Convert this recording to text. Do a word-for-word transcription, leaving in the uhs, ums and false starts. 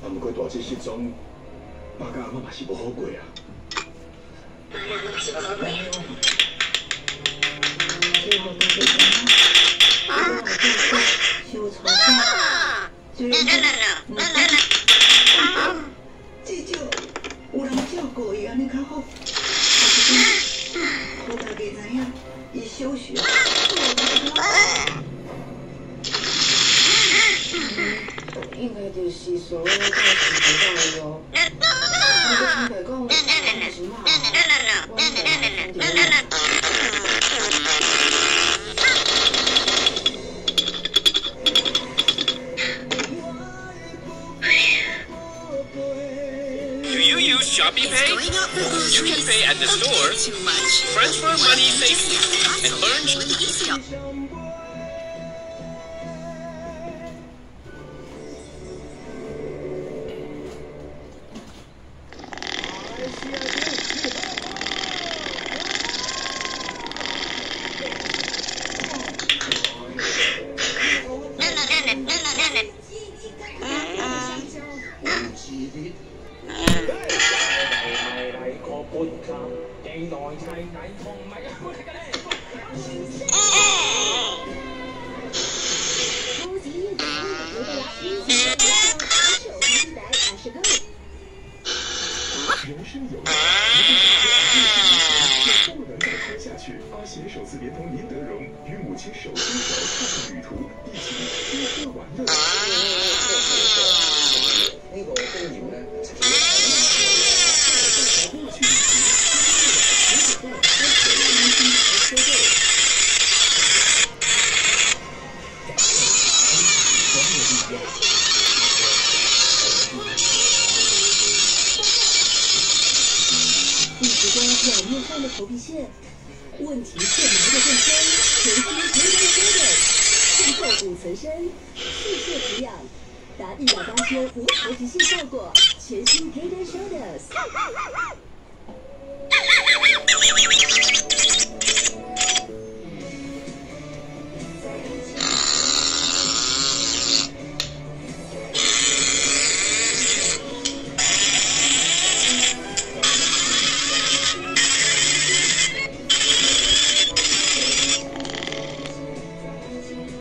啊，不过大这失踪，爸甲阿妈嘛是无好过啊。 最后都是什么？我就是修错啥？最后，至少有人照顾伊，安尼较好。我大概知影，伊小时候。 应该就是所谓的开始知道的哟。你个听白讲，还是嘛？我应该还听着。 Do you use Shopee Pay? You can pay at the store, transfer money safely, and learn. Shoulders。